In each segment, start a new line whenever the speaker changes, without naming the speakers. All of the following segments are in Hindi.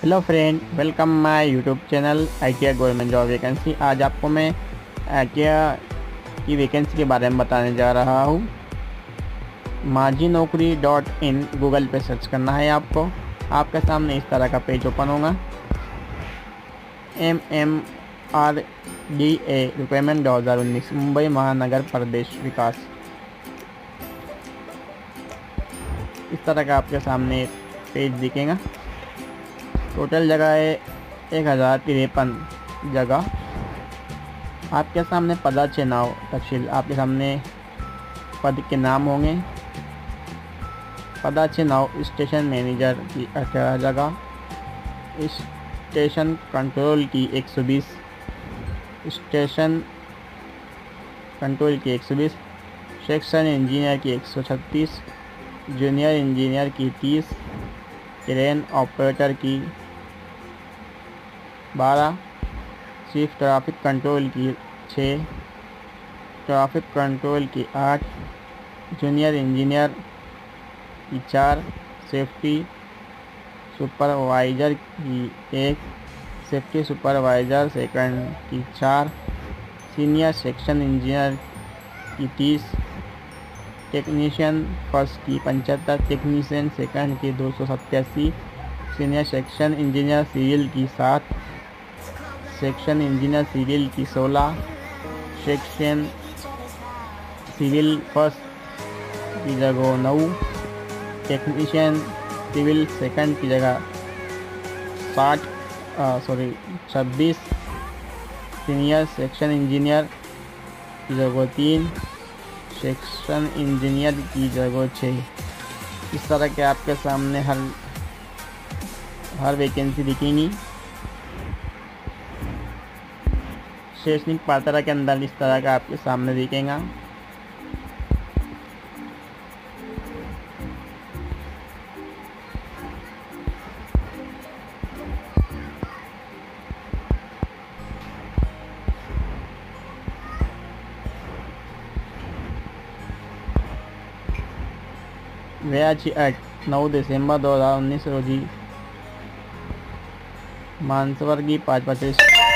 Hello friend, welcome my YouTube channel ITI government job vacancy. आज आपको मैं ITI की वैकेंसी के बारे में बताने जा रहा हूँ। माझीनौकरी.in गूगल पे सर्च करना है आपको। आपके सामने इस तरह का पेज ओपन होगा। MMRDA रिक्रूटमेंट 2019 मुंबई महानगर प्रदेश विकास, इस तरह का आपके सामने पेज दिखेगा। टोटल जगह है 1053 जगह। आपके सामने पदाचे नाव तफसील, आपके सामने पद के नाम होंगे। पदाचे नाव स्टेशन मैनेजर की 18 जगह, स्टेशन कंट्रोल की 120, स्टेशन कंट्रोल की 120, सेक्शन इंजीनियर की 136, जूनियर इंजीनियर की 30, क्रेन ऑपरेटर की 12, चीफ ट्रैफिक कंट्रोल की 6, ट्रैफिक कंट्रोल की 8, जूनियर इंजीनियर की 4, सेफ्टी सुपरवाइज़र की 1, सेफ्टी सुपरवाइज़र सेकंड की 4, सीनियर सेक्शन इंजीनियर की 30, टेक्नीशियन फर्स्ट की 75, टेक्नीशियन सेकंड की 287, सीनियर सेक्शन इंजीनियर सिविल की 7, सेक्शन इंजीनियर सिविल की 16, सेक्शन सिविल फर्स्ट की जगह 9, टेक्नीशियन सिविल सेकंड की जगह 26, सीनियर सेक्शन इंजीनियर की जगह 3, सेक्शन इंजीनियर की जगह 6। इस तरह के आपके सामने हर वैकेंसी दिखेंगी। शैक्षणिक पात्रता के अंदर इस तरह का आपके सामने दिखेगा। व्याची एक्ट 9 दिसंबर 2019 रोजी मानसवर्गीय 525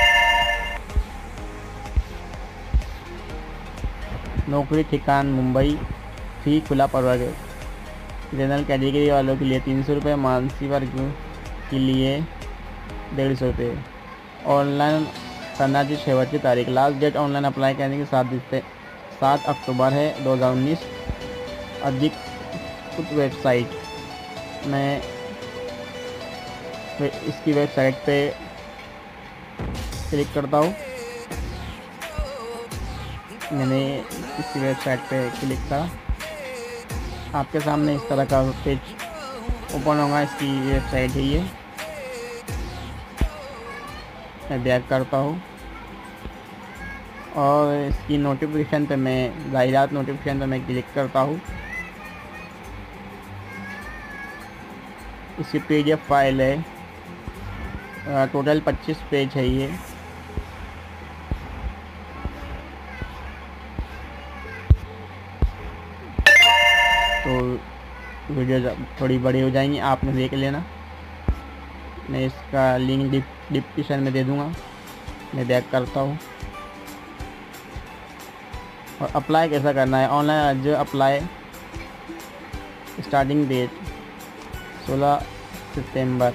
नौकरी ठिकान मुंबई, फी खुला प्रवर्ग, जनरल कैटेगरी वालों के लिए 300 रुपये, मानसी वर्ग के लिए 150 रुपये। ऑनलाइन करना चाहिए 6 की तारीख। लास्ट डेट ऑनलाइन अप्लाई करने की 7 अक्टूबर है 2019। अधिक वेबसाइट में इसकी वेबसाइट पे क्लिक करता हूँ। मैंने इसकी वेबसाइट पे क्लिक करा, आपके सामने इस तरह का पेज ओपन होगा। इसकी वेबसाइट है ये। मैं बैक करता हूँ और इसकी नोटिफिकेशन पे मैं जाहिरात नोटिफिकेशन पे मैं क्लिक करता हूँ। इसकी PDF फाइल है। टोटल 25 पेज है ये। तो वीडियो थोड़ी बड़ी हो जाएंगी, आपने देख लेना। मैं इसका लिंक डिस्क्रिप्शन में दे दूंगा। मैं बैक करता हूँ और अप्लाई कैसा करना है। ऑनलाइन अर्ज अप्लाई, स्टार्टिंग डेट 16 सितंबर।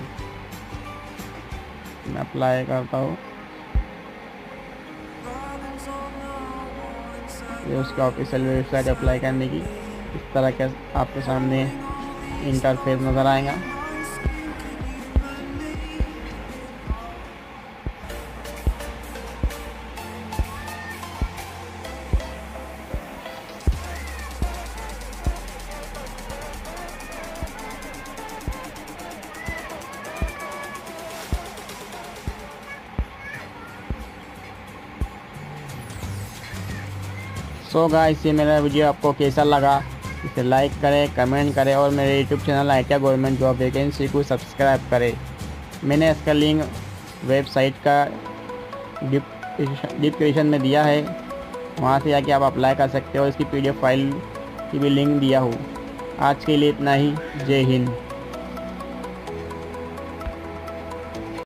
मैं अप्लाई करता हूँ। ये उसका ऑफिशियल वेबसाइट अप्लाई करने की। इस तरह के आपके सामने इंटरफेस नज़र आएगा। सो गाइस, ये मेरा वीडियो आपको कैसा लगा, इसे लाइक करें, कमेंट करें और मेरे YouTube channel ITI government job vacancy को सब्सक्राइब करें। मैंने इसका लिंक वेबसाइट का डिस्क्रिप्शन में दिया है, वहाँ से जाके आप अप्लाई कर सकते हो। इसकी PDF फाइल की भी लिंक दिया हूँ। आज के लिए इतना ही। जय हिंद।